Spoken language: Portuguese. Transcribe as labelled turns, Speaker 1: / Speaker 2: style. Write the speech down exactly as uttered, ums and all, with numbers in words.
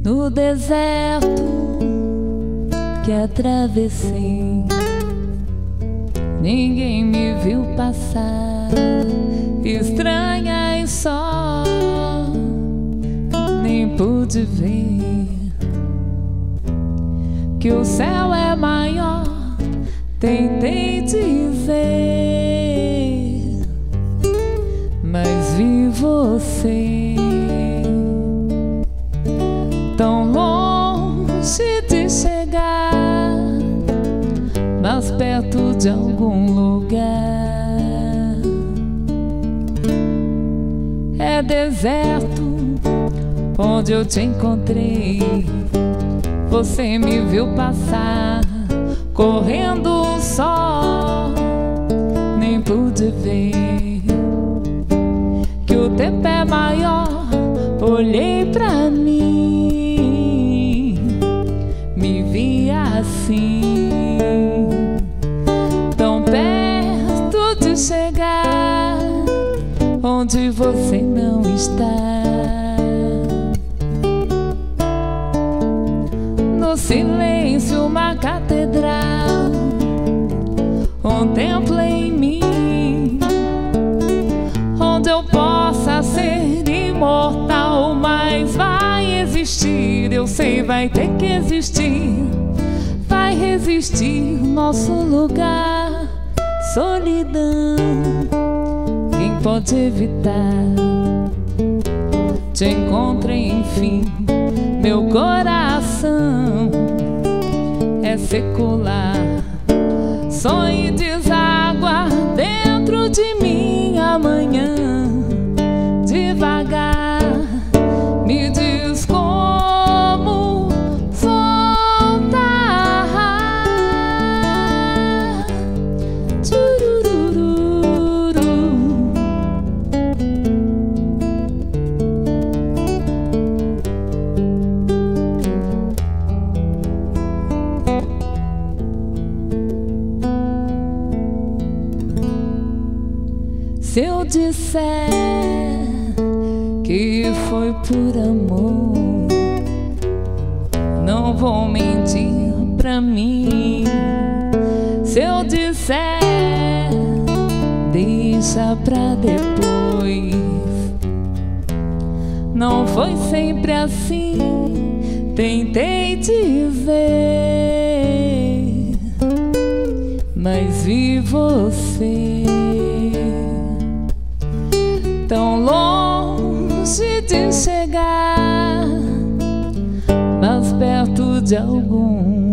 Speaker 1: no deserto que atravessei. Ninguém me viu passar, estranha e só, nem pude ver que o céu é maior. Tentei dizer, mas vi você tão longe de chegar, mas perto de algum lugar. É deserto onde eu te encontrei. Você me viu passar, correndo só, nem pude ver que o tempo é maior. Olhei pra mim, me vi assim, tão perto de chegar onde você não está. No silêncio, uma catedral, um templo em mim, onde eu possa ser imortal. Mas vai existir, eu sei, vai ter que existir, vai resistir nosso lugar. Solidão, quem pode evitar? Te encontrei, enfim, meu coração é secular. Sonho e deságua dentro de mim amanhã. Devagar, me diz como voltar. Tchurururu. Se eu disser que foi por amor, não vou mentir pra mim. Se eu disser, deixa pra depois. Não foi sempre assim, tentei dizer, mas vi você tão longe de chegar, mas perto de algum